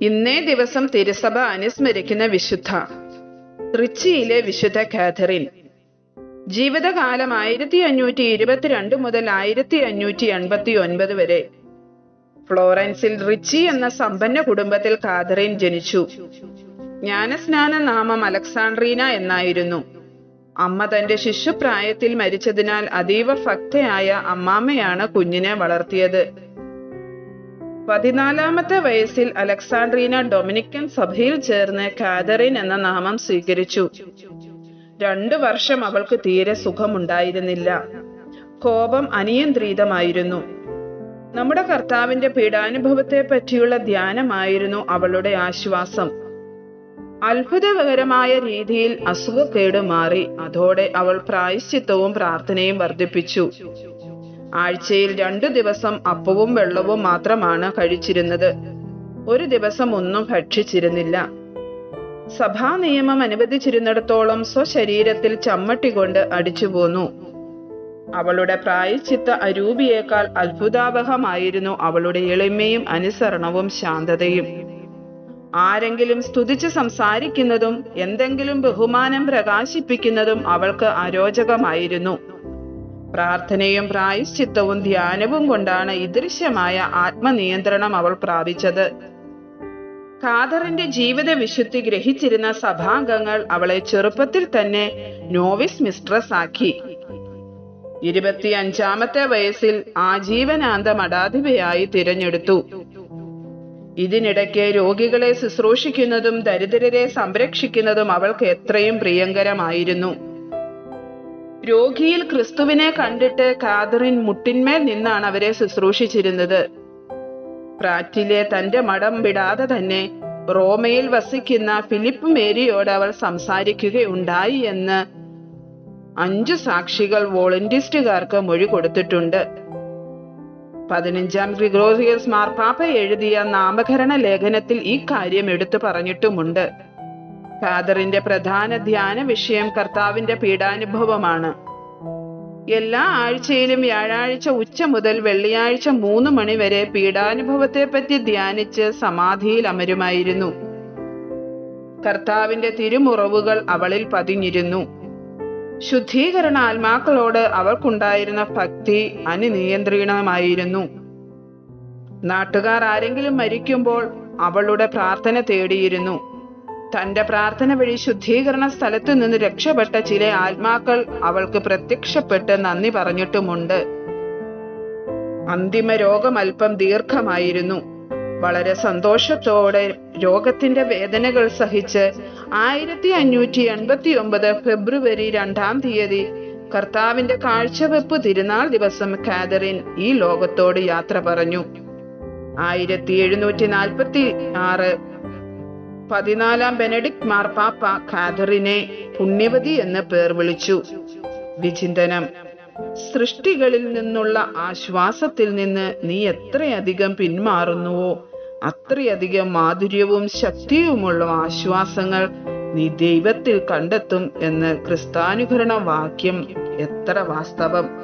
ഇന്നേ ദിവസം തിരുസഭ അനുസ്മരിക്കുന്ന വിശുദ്ധ റിച്ചിയിലെ വിശുദ്ധ കാതറിൻ. ജീവിതകാലം 1522 മുതൽ 1589 വരെ. ഫ്ലോറൻസിൽ റിച്ചി എന്ന സമ്പന്ന കുടുംബത്തിൽ കാതറിൻ ജനിച്ചു. ജ്ഞാനസ്നാന നാമം അലക്സാണ്ട്രീന എന്നായിരുന്നു. അമ്മ തന്റെ ശിശുപ്രായത്തിൽ മരിച്ചതിനാൽ അതീവ ഭക്തയായ അമ്മാമ്മയാണ് കുഞ്ഞിനെ വളർത്തിയത്. 14-ാമത്തെ വയസ്സിൽ അലക്സാണ്ട്രീന ഡൊമിനിക്കൻ സഭയിൽ ചേർന്ന് കാതറിൻ എന്ന നാമം സ്വീകരിച്ചു. 2 വർഷം അവൾക്ക് തീരെ സുഖമുണ്ടായിരുന്നില്ല. കോപം അനിയന്ത്രിതമായിരുന്നു. നമ്മുടെ കർത്താവിന്റെ പീഡാനുഭവത്തെ പറ്റിയുള്ള ധ്യാനമായിരുന്നു അവളുടെ ആശ്വാസം. അത്ഭുതകരമായ രീതിയിൽ അസുഖക്കേട് മാറി. അതോടെ അവൾ പ്രായശ്ചിത്തവും പ്രാർത്ഥനയും വർദ്ധിപ്പിച്ചു. ആഴ്ചയിൽ 2 ദിവസം അപ്പവും വെള്ളവും മാത്രമാണ് കഴിച്ചിരുന്നത്. ഒരു ദിവസം ഒന്നും ഭക്ഷിച്ചിരുന്നില്ല. സഭാ നിയമം അനുവദിച്ചിരുന്നിടത്തോളം സ്വശരീരത്തിൽ ചമ്മട്ടി കൊണ്ട് അടിച്ചു പോന്നു. അവളുടെ പ്രായശ്ചിത്ത അരൂപിയേക്കാൾ അത്ഭുതാവഹമായിരുന്നു അവളുടെ എളിമയും അനുസരണവും ശാന്തതയും. ആരെങ്കിലും സ്തുതിച്ച് സംസാരിക്കുന്നതും എന്തെങ്കിലും ബഹുമാനം പ്രകാശിപ്പിക്കുന്നതും അവൾക്ക് അരോചകമായിരുന്നു. പ്രാർത്ഥനയും പ്രായശ്ചിത്തവും ധ്യാനവും കൊണ്ടാണ് ഇദൃശ്യമായ ആത്മനിയന്ത്രണം അവൾ പ്രാപിച്ചത്. കാതറിന്റെ ജീവിത വിശുദ്ധി ഗ്രഹിച്ചിരുന്ന സഭാംഗങ്ങൾ അവളെ ചെറുപ്പത്തിൽ തന്നെ നോവിസ്-മിസ്ട്രസ് ആക്കി. 25-ാമത്തെ വയസ്സിൽ ആജീവനാന്ത മഠാധിപയായി തിരഞ്ഞെടുത്തു. ഇതിനിടയ്ക്ക് രോഗികളെ ശുശ്രൂഷിക്കുന്നതും ദരിദ്രരെ സംരക്ഷിക്കുന്നതും അവൾക്ക് എത്രയും പ്രിയങ്കരമായിരുന്നു. രോഗിയിൽ ക്രിസ്തുവിനെ കണ്ടിട്ട് കാതറിൻ മുട്ടിന്മേൽ നിന്നാണ് അവരെ ശുശ്രൂഷിച്ചിരുന്നത്. പ്രാറ്റിലെ തന്റെ മഠം വിടാതെ തന്നെ റോമയിൽ വസിക്കുന്ന ഫിലിപ്പ് മേരിയോട് അവൾ സംസാരിക്കുകയുണ്ടായി എന്ന് 5 സാക്ഷികൾ വോളണ്ടിസ്റ്റുകാർക്ക് മൊഴി കൊടുത്തിട്ടുണ്ട്. 15-ാം ഗ്രിഗോറിയസ് മാർപ്പാപ്പ എഴുതിയ നാമകരണ ലേഖനത്തിൽ ഈ കാര്യം എടുത്തു പറഞ്ഞിട്ടുമുണ്ട്. കാതറിന്റെ പ്രധാന ധ്യാന വിഷയം കർത്താവിന്റെ പീഡാനുഭവമാണ്. എല്ലാ ആഴ്ചയിലും വ്യാഴാഴ്ച ഉച്ച മുതൽ വെള്ളിയാഴ്ച 3 മണി വരെ പീഡാനുഭവത്തെപ്പറ്റി ധ്യാനിച്ച് സമാധിയിൽ അമരുമായിരുന്നു. കർത്താവിന്റെ തിരുമുറവുകൾ അവളിൽ പതിഞ്ഞിരുന്നു. ശുദ്ധീകരണ ആത്മാക്കളോട് അവൾക്കുണ്ടായിരുന്ന ഭക്തി അനിയന്ത്രിതമായിരുന്നു. നാട്ടുകാർ ആരെങ്കിലും മരിക്കുമ്പോൾ അവളുടെ പ്രാർത്ഥന തേടിയിരുന്നു. തന്റെ പ്രാർത്ഥന വഴി ശുദ്ധീകരണ സ്ഥലത്തു നിന്ന് രക്ഷപ്പെട്ട ചില ആത്മാക്കൾ അവൾക്ക് പ്രത്യക്ഷപ്പെട്ട് നന്ദി പറഞ്ഞിട്ടുമുണ്ട്. അന്തിമ രോഗം അല്പം ദീർഘമായിരുന്നു. വളരെ സന്തോഷത്തോടെ രോഗത്തിന്റെ വേദനകൾ സഹിച്ച് 1589 ഫെബ്രുവരി 2-ാം തീയതി കർത്താവിന്റെ കാഴ്ചവെപ്പ് തിരുനാൾ ദിവസം കാതറിൻ ഈ ലോകത്തോട് യാത്ര പറഞ്ഞു. 1746 14-ാം ബെനഡിക്ട് മാർപ്പാപ്പ കാതറിനെ പുണ്യവതി എന്ന് പേർ വിളിച്ചു. വിചിന്തനം: സൃഷ്ടികളിൽ നിന്നുള്ള ആശ്വാസത്തിൽ നിന്ന് നീ എത്രയധികം പിന്മാറുന്നുവോ അത്രയധികം മാധുര്യവും ശക്തിയുമുള്ള ആശ്വാസങ്ങൾ നീ ദൈവത്തിൽ കണ്ടെത്തും എന്ന് ക്രിസ്താനുകരണ വാക്യം എത്ര വാസ്തവം!